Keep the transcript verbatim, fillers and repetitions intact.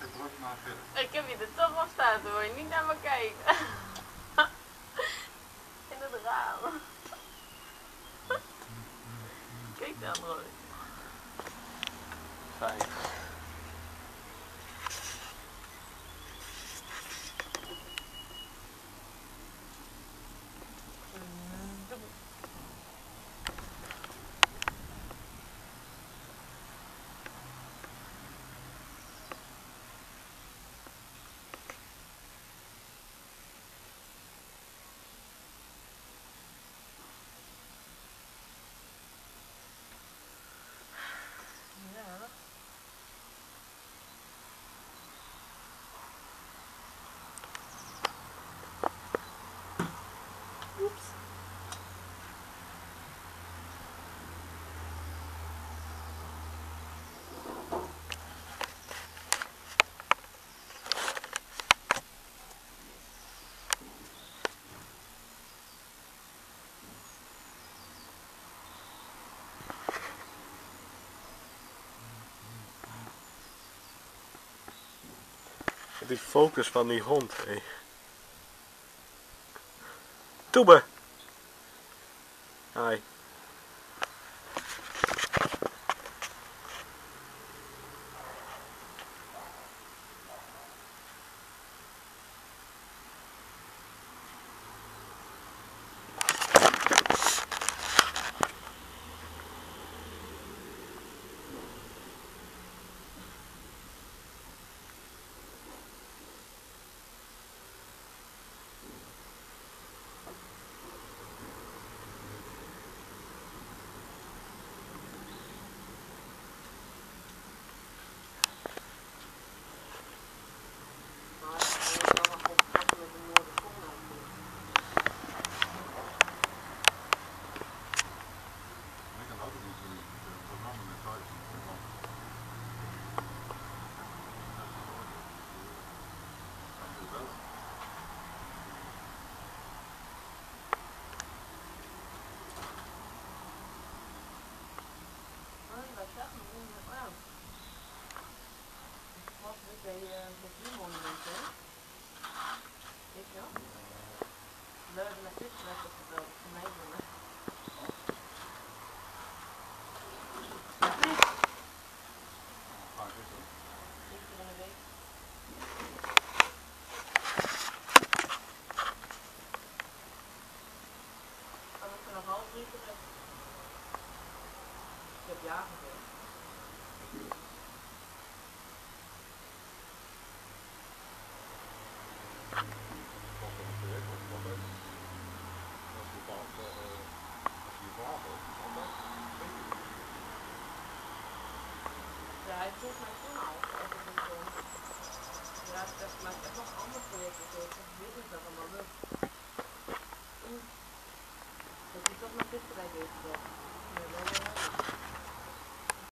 Ik druk maar verder. Ik heb je er toch op staan, dan wil je niet naar me kijken. In het raam. Kijk dan, Roy. Vijf. Oeps. Die focus van die hond, hé. Hey. Toebe! Hi. Bij het natuurmonument, hè? Weet je wel? We hebben naar testvid opgebeld, voor mij doen, hè? Wat is? Waar is het? Eén keer in de week. Dan moet ik nog half drie terug. Ik heb ja gezegd. Ja, hij vroeg mij toen al of ik het kon. Ja, ik dacht, maar ik heb nog andere projecten, dus ik weet niet of dat allemaal lukt. Dat hij toch nog dit erbij heeft gezet. Nee, nee, nee.